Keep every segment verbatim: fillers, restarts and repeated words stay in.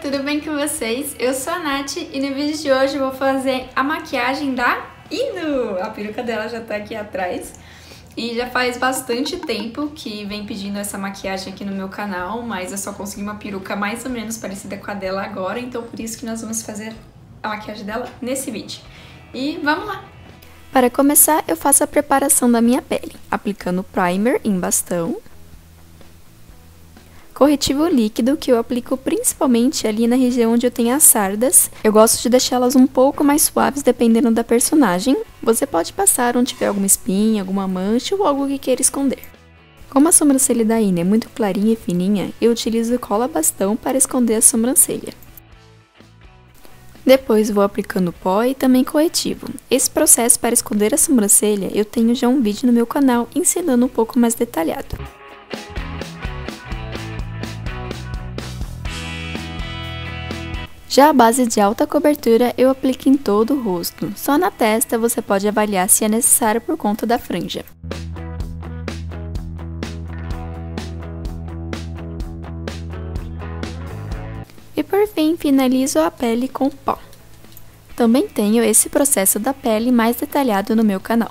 tudo bem com vocês? Eu sou a Nath e no vídeo de hoje eu vou fazer a maquiagem da Inu. A peruca dela já tá aqui atrás e já faz bastante tempo que vem pedindo essa maquiagem aqui no meu canal, mas eu só consegui uma peruca mais ou menos parecida com a dela agora, então por isso que nós vamos fazer a maquiagem dela nesse vídeo. E vamos lá! Para começar, eu faço a preparação da minha pele, aplicando primer em bastão, corretivo líquido, que eu aplico principalmente ali na região onde eu tenho as sardas. Eu gosto de deixá-las um pouco mais suaves dependendo da personagem. Você pode passar onde tiver alguma espinha, alguma mancha ou algo que queira esconder. Como a sobrancelha da Inu é muito clarinha e fininha, eu utilizo cola bastão para esconder a sobrancelha. Depois vou aplicando pó e também corretivo. Esse processo para esconder a sobrancelha eu tenho já um vídeo no meu canal ensinando um pouco mais detalhado. Já a base de alta cobertura eu aplico em todo o rosto, só na testa você pode avaliar se é necessário por conta da franja. E por fim, finalizo a pele com pó. Também tenho esse processo da pele mais detalhado no meu canal.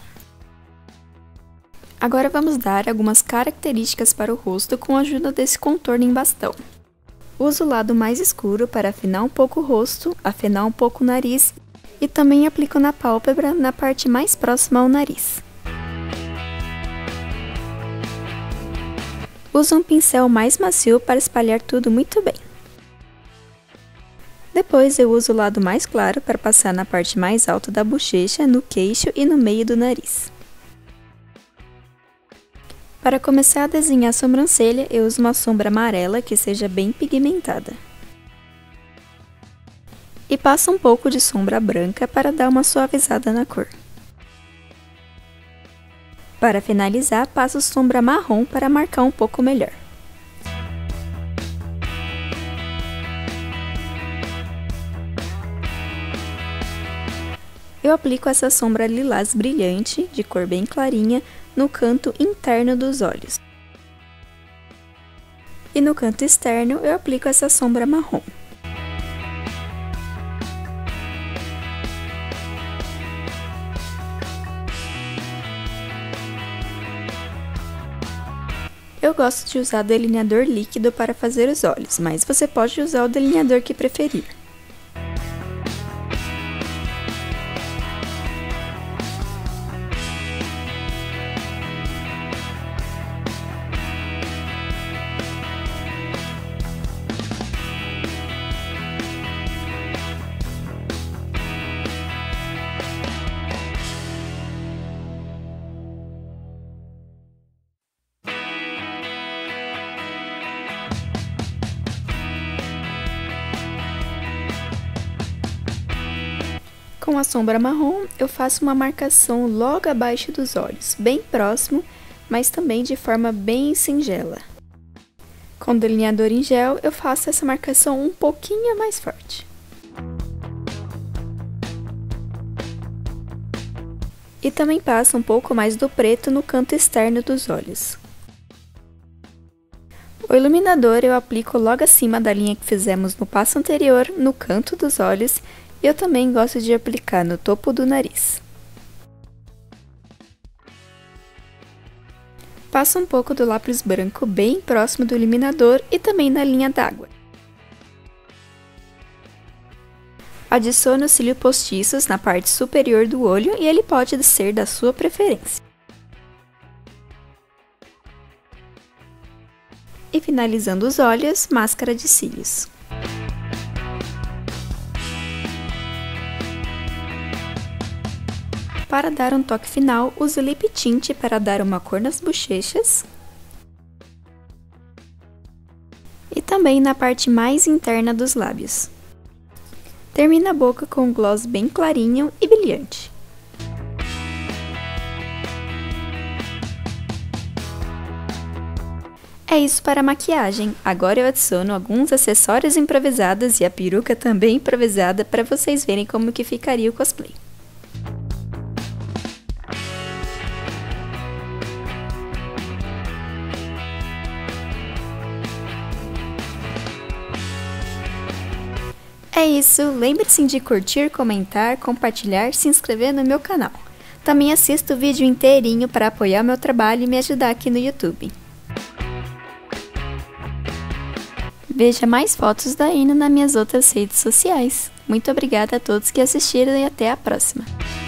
Agora vamos dar algumas características para o rosto com a ajuda desse contorno em bastão. Uso o lado mais escuro para afinar um pouco o rosto, afinar um pouco o nariz e também aplico na pálpebra na parte mais próxima ao nariz. Uso um pincel mais macio para espalhar tudo muito bem. Depois eu uso o lado mais claro para passar na parte mais alta da bochecha, no queixo e no meio do nariz. Para começar a desenhar a sobrancelha, eu uso uma sombra amarela que seja bem pigmentada. E passo um pouco de sombra branca para dar uma suavizada na cor. Para finalizar, passo sombra marrom para marcar um pouco melhor. Eu aplico essa sombra lilás brilhante, de cor bem clarinha, no canto interno dos olhos. E no canto externo eu aplico essa sombra marrom. Eu gosto de usar delineador líquido para fazer os olhos, mas você pode usar o delineador que preferir. Com a sombra marrom, eu faço uma marcação logo abaixo dos olhos, bem próximo, mas também de forma bem singela. Com delineador em gel, eu faço essa marcação um pouquinho mais forte. E também passo um pouco mais do preto no canto externo dos olhos. O iluminador eu aplico logo acima da linha que fizemos no passo anterior, no canto dos olhos, e eu também gosto de aplicar no topo do nariz. Passo um pouco do lápis branco bem próximo do iluminador e também na linha d'água. Adiciono cílios postiços na parte superior do olho e ele pode ser da sua preferência. E finalizando os olhos, máscara de cílios. Para dar um toque final, uso lip tint para dar uma cor nas bochechas e também na parte mais interna dos lábios. Termino a boca com um gloss bem clarinho e brilhante. É isso para a maquiagem. Agora eu adiciono alguns acessórios improvisados e a peruca também improvisada para vocês verem como que ficaria o cosplay. É isso, lembre-se de curtir, comentar, compartilhar, se inscrever no meu canal. Também assista o vídeo inteirinho para apoiar o meu trabalho e me ajudar aqui no YouTube. Veja mais fotos da Ina nas minhas outras redes sociais. Muito obrigada a todos que assistiram e até a próxima!